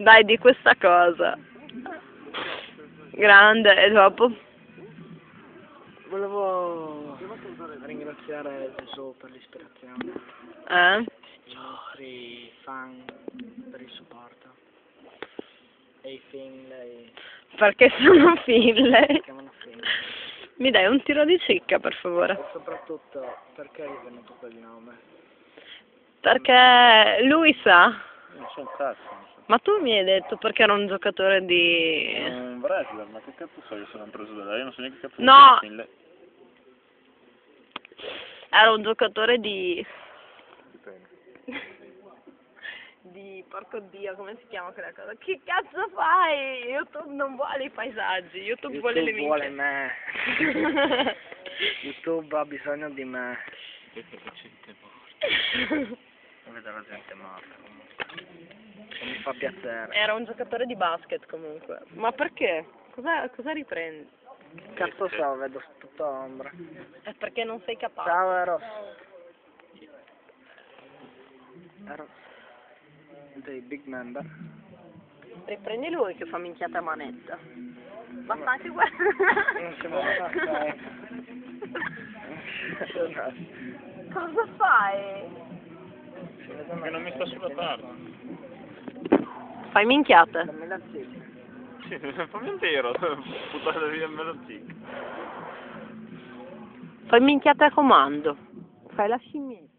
Dai, di questa cosa. Grande, e dopo? Volevo ringraziare Gesù per l'ispirazione, i nostri fan per il supporto e i Finlay, Perché sono Finlay? chiamano Finlay, Mi dai un tiro di cicca, per favore? e soprattutto perché gli è venuto quel nome. Perché lui sa. Non so un cazzo. Ma tu mi hai detto perché era un giocatore di... Un wrestler, ma che cazzo so io se non preso da lei? Io non so neanche che cazzo No! Finlay. Era un giocatore di... Dipende. Di... porco Dio, come si chiama quella cosa? Che cazzo fai? YouTube non vuole i paesaggi, YouTube vuole le YouTube vuole minchie. me, YouTube ha bisogno di me. Vedete la gente morta. Vedo la gente morta comunque. E mi fa piacere. Era un giocatore di basket comunque. Ma perché? Cosa riprendi? Cazzo so, vedo tutta ombra. È perché non sei capace. Ciao Eros. Eros. Dei big member. Riprendi lui che fa minchiata a manetta. Basta anche quello. Non si muove Cosa fai? Perché non mi sta sulla tarda. Fai minchiate. Dammi la zip. Sì, fammi un tiro, buttare via me lo tic. Fai minchiate a comando. Fai la scimmietta.